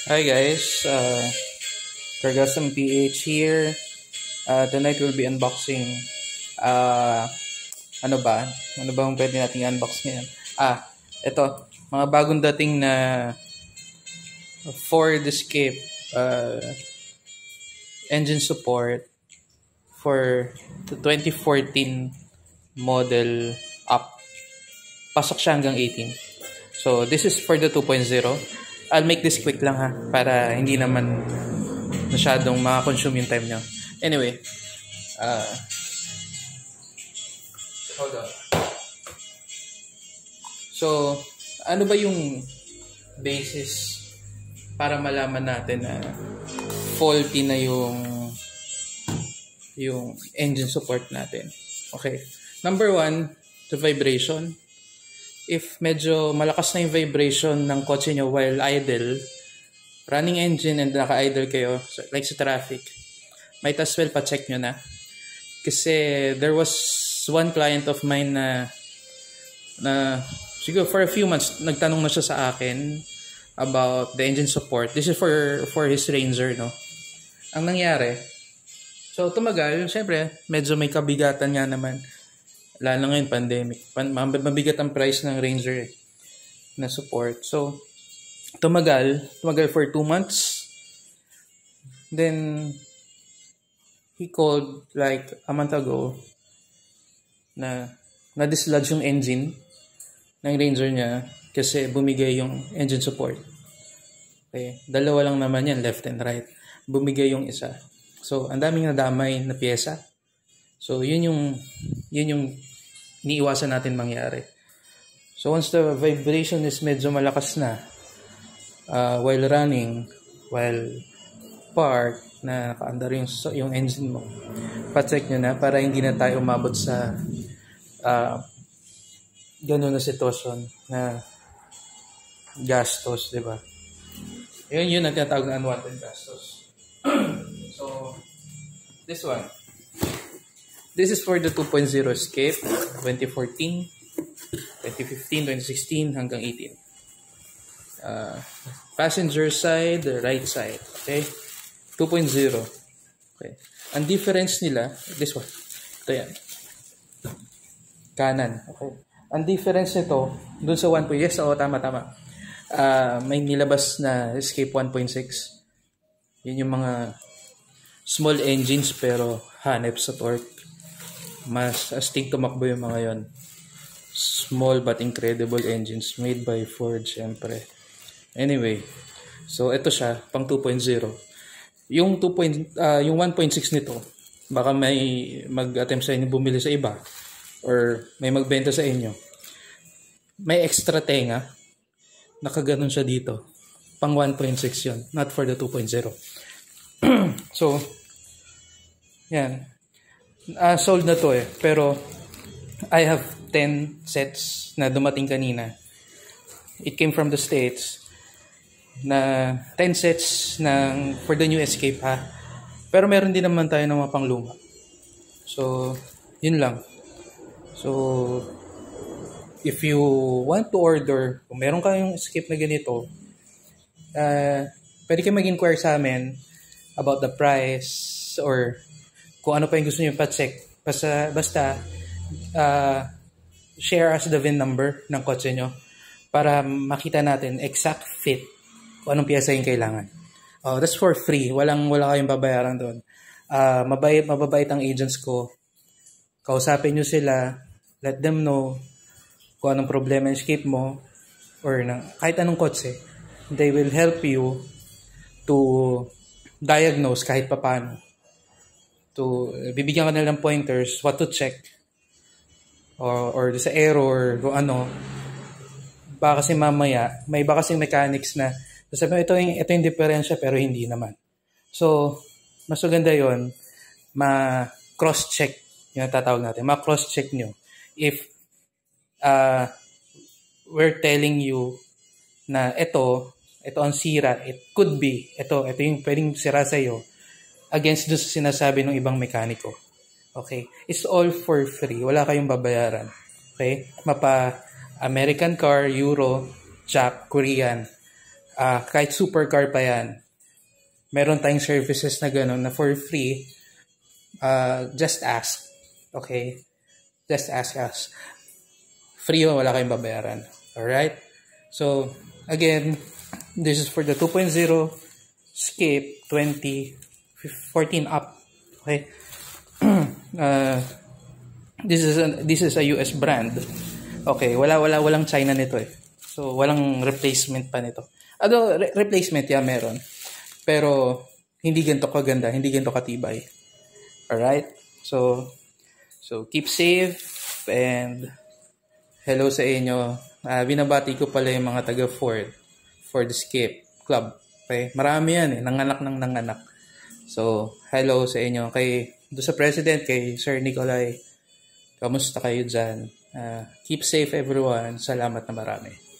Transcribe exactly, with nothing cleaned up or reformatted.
Hi guys, uh, Cargasm P H here. Uh, tonight we'll be unboxing. Uh, ano ba? Ano ba ang pwede nating unbox ngayon? Ah, ito. Mga bagong dating na Ford Escape uh, engine support for the twenty fourteen model up. Pasok siya hanggang eighteen. So, this is for the two point oh. I'll make this quick lang ha, para hindi naman masyadong makakonsume yung time nyo. Anyway, uh, hold on. So, ano ba yung basis para malaman natin na faulty na yung yung engine support natin? Okay. Number one, the vibration. If medyo malakas na yung vibration ng kotse nyo while idle, running engine and naka-idle kayo, like sa traffic, might as well pa-check nyo na. Kasi there was one client of mine na, na siguro for a few months, nagtanong na siya sa akin about the engine support. This is for, for his Ranger, no? Ang nangyari, so tumagal, syempre, medyo may kabigatan nga naman. Lalo ngayon, pandemic. Mabigat ang price ng Ranger eh, na support. So, tumagal. Tumagal for two months. Then, he called like a month ago na na-dislodge yung engine ng Ranger niya kasi bumigay yung engine support. Okay. Dalawa lang naman yan, left and right. Bumigay yung isa. So, ang daming nadamay na pyesa. So, yun yung, yun yung iniiwasan natin mangyari. So, once the vibration is medyo malakas na, uh, while running, while parked, na naka-under yung, yung engine mo, pa-check nyo na para hindi na tayo umabot sa uh, ganun na sitwasyon na gastos, di ba? Yun yun ang tinatawag na unwanted gastos. So, this one. This is for the two point oh Escape, twenty fourteen, twenty fifteen, twenty sixteen, hanggang eighteen. Uh, passenger side, the right side. Okay? two point oh. Okay. Ang difference nila, this one. Ito yan. Kanan. Okay. Ang difference nito, dun sa one point oh, yes, oo, tama, tama. Uh, may nilabas na Escape one point six. Yun yung mga small engines pero hanep sa torque. Mas astig tumakbo yung mga yon. Small but incredible engines made by Ford, syempre. Anyway, so ito siya, pang two point oh. Yung, two point, uh, yung one point six nito, baka may mag-attempt sa inyo bumili sa iba or may magbenta sa inyo. May extra tenga, nakaganon siya dito. Pang one point six yun, not for the two point oh. So, yan. Uh, sold na to eh. Pero, I have ten sets na dumating kanina. It came from the States. Na ten sets ng for the new Escape ha. Pero meron din naman tayo ng mga pangluma. So, yun lang. So, if you want to order, kung meron kayong Escape na ganito, uh, pwede kayo mag-inquire sa amin about the price or kung ano pa yung gusto nyo pa-check. Basta, basta uh, share us the V I N number ng kotse nyo para makita natin exact fit kung anong piyesa yung kailangan. Oh, that's for free. Walang, wala kayong babayaran doon. Uh, mabait, mababait ang agents ko. Kausapin nyo sila. Let them know kung anong problema yung Escape mo or na, kahit anong kotse. They will help you to diagnose kahit papaano. To bibigyan ka nila ng pointers what to check or or sa error kung ano baka kasi mamaya may iba kasing mechanics na sabi mo ito yung ito yung diferensya pero hindi naman. So mas maganda yon, ma cross check yung tatawag natin, ma cross check nyo if uh, we're telling you na ito ito ang sira, it could be ito ito yung pwedeng sira sa iyo against doon sa sinasabi ng ibang mekaniko. Okay? It's all for free. Wala kayong babayaran. Okay? Mapa American car, Euro, Jap, Korean, uh, kahit supercar pa yan, meron tayong services na gano'n na for free. Uh, just ask. Okay? Just ask us. Free o wala kayong babayaran. Alright? So, again, this is for the two point oh Escape twenty fourteen up. Okay? uh, this is a, this is a U S brand. Okay, wala wala walang China nito eh. So, walang replacement pa nito. Although, re- replacement, yeah, meron. Pero, hindi ganito kaganda, hindi ganito katibay. Alright? So, so keep safe and hello sa inyo. Uh, binabati ko pala yung mga taga Ford, Ford Escape Club. Okay? Marami yan eh, nanganak ng nanganak. So, hello sa inyo. Kay, doon sa President, kay Sir Nicolay, kamusta kayo dyan? Uh, keep safe everyone. Salamat na marami.